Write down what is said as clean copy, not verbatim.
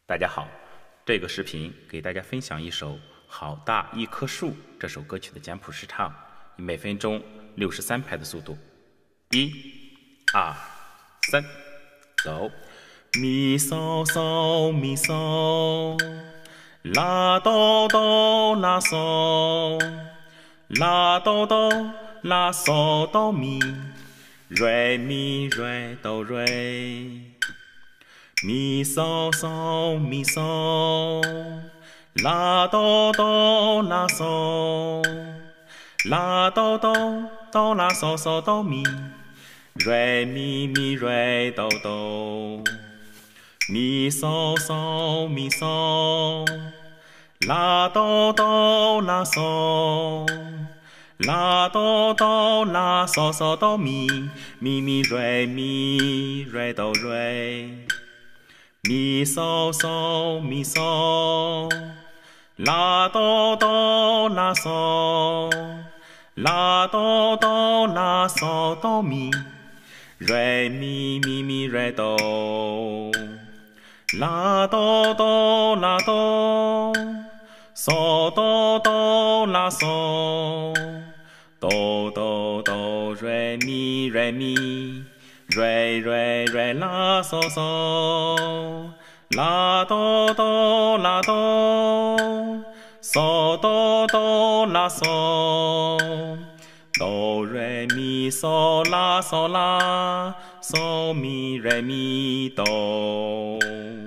大家好，这个视频给大家分享一首《好大一棵树》这首歌曲的简谱试唱，以每分钟63拍的速度，1、2、3，走，咪嗦嗦咪嗦，啦哆哆啦嗦，啦哆哆啦嗦哆咪，瑞咪瑞哆瑞。咪嗦嗦咪嗦，啦哆哆啦嗦，啦哆哆哆啦嗦嗦哆咪，瑞咪咪瑞哆哆，咪嗦嗦咪嗦，啦哆哆啦嗦，啦哆哆啦嗦嗦哆咪，咪咪瑞哆瑞。咪嗦嗦咪嗦，啦哆哆啦嗦，啦哆哆啦嗦哆咪，瑞咪咪咪瑞哆，啦哆哆啦哆，嗦哆哆啦嗦，哆哆哆瑞咪瑞咪。瑞啦嗦嗦，啦哆哆啦哆，嗦哆哆啦嗦，哆瑞咪嗦啦嗦啦，嗦咪瑞咪哆。